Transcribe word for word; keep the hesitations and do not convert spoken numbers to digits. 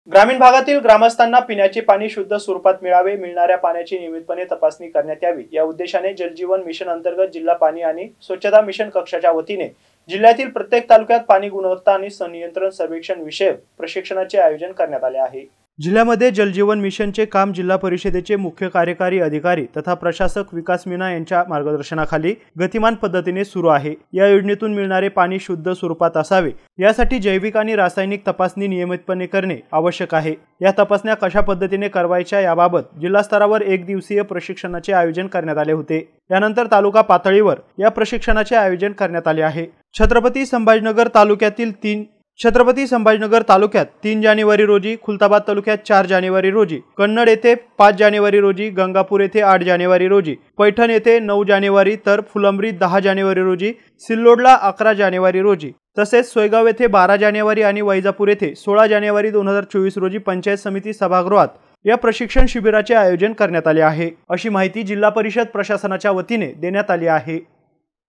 ग्रामीण भागातील ग्रामस्थांना पिण्याचे पाणी शुद्ध स्वरूपात मिळावे, मिळणाऱ्या पाण्याची नियमितपणे तपासणी करण्यात यावी या उद्देशाने जलजीवन मिशन अंतर्गत जिल्हा पाणी आणि स्वच्छता मिशन कक्षाच्या वतीने जिल्ह्यातील प्रत्येक तालुक्यात पाणी गुणवत्ता आणि संनियंत्रण सर्वेक्षण विषयक प्रशिक्षणाचे आयोजन करण्यात आले आहे। जिल्ह्यामध्ये जलजीवन मिशनचे काम जिल्हा परिषदेचे मुख्य कार्यकारी अधिकारी तथा प्रशासक विकास मीना यांच्या मार्गदर्शनाखाली गतिमान पद्धतीने सुरू आहे। या योजनेतून मिळणारे पाणी शुद्ध स्वरूपात असावे यासाठी जैविक आणि रासायनिक तपासणी नियमितपणे करणे आवश्यक आहे। या तपासण्या कशा पद्धतीने करायच्या याबाबत जिल्हा स्तरावर एक दिवसीय प्रशिक्षणाचे आयोजन करण्यात आले होते। यानंतर तालुका पातळीवर या प्रशिक्षणाचे आयोजन करण्यात आले आहे। छत्रपती संभाजीनगर तालुक्यातील तीन छत्रपती संभाजीनगर तालुक्यात तीन जानेवारी रोजी, खुलताबाद तालुक्यात चार जानेवारी रोजी, कन्नड येथे पाच जानेवारी रोजी, गंगापूर येथे आठ जानेवारी रोजी, पैठण येथे नऊ जानेवारी तर फुलंब्री दहा जानेवारी रोजी, सिल्लोडला अकरा जानेवारी रोजी तसेच सोयगाव येथे बारा जानेवारी आणि वैजापूर येथे सोळा जानेवारी दोन हजार चोवीस रोजी पंचायत समिती सभागृहात या प्रशिक्षण शिबिराचे आयोजन करण्यात आले आहे, अशी माहिती जिल्हा परिषद प्रशासनाच्या वतीने देण्यात आली आहे।